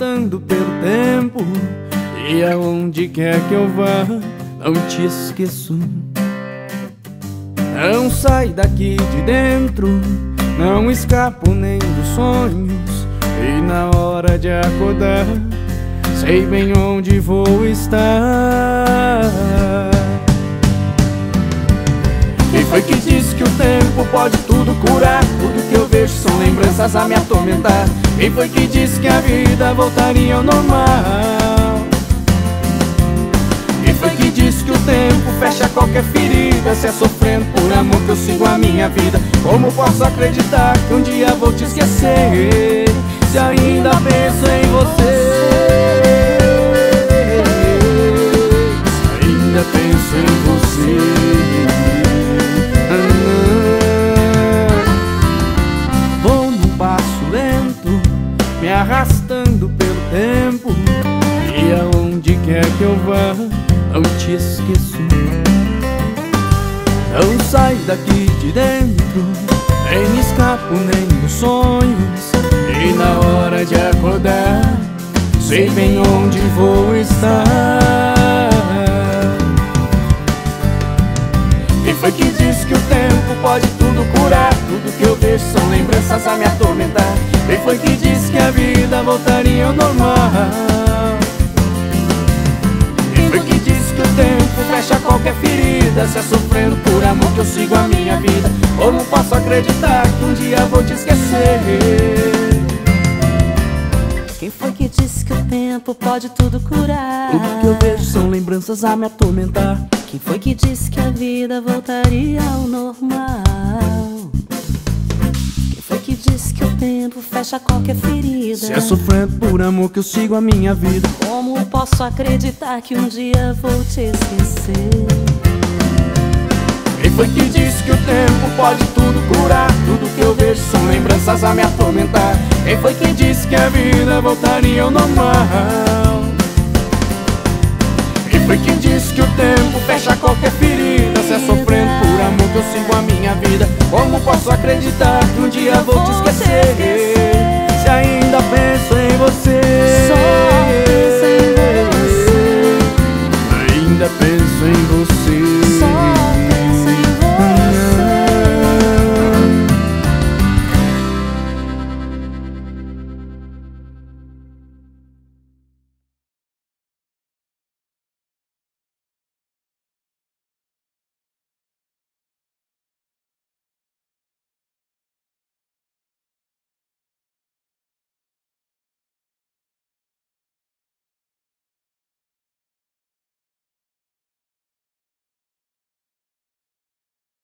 arrastando pelo tempo, e aonde quer que eu vá, não te esqueço. Não sai daqui de dentro, não escapo nem dos sonhos, e na hora de acordar, sei bem onde vou estar. Quem foi que disse que o tempo pode tudo curar? Tudo que eu vejo são lembranças a me atormentar. Quem foi que disse que a vida voltaria ao normal? Quem foi que disse que o tempo fecha qualquer ferida? Se é sofrendo por amor que eu sigo a minha vida, como posso acreditar que um dia vou te esquecer, se ainda penso em você? Se ainda penso em você. Me arrastando pelo tempo, e aonde quer que eu vá, não te esqueço. Não saio daqui de dentro, nem me escapo nem dos sonhos, e na hora de acordar, sei bem onde vou estar. Quem foi que disse que o tempo pode tudo curar? Tudo que eu vejo são lembranças a me atormentar. Quem foi que disse que a vida voltaria ao normal? Quem foi que disse que o tempo fecha qualquer ferida? Se é sofrendo por amor que eu sigo a minha vida, como posso acreditar que um dia vou te esquecer? Quem foi que disse que o tempo pode tudo curar? Tudo que eu vejo são lembranças a me atormentar. Quem foi que disse que a vida voltaria ao normal? Quem foi que disse que o tempo fecha qualquer ferida? Se é sofrendo por amor que eu sigo a minha vida, como posso acreditar que um dia vou te esquecer? Quem foi que disse que o tempo pode tudo curar? Tudo que eu vejo são lembranças a me atormentar. Quem foi que disse que a vida voltaria ao normal? Quem foi que disse que o tempo fecha qualquer ferida? Se é sofrendo por amor que eu sigo a minha vida, como posso acreditar que um dia vou te esquecer, se ainda penso em você?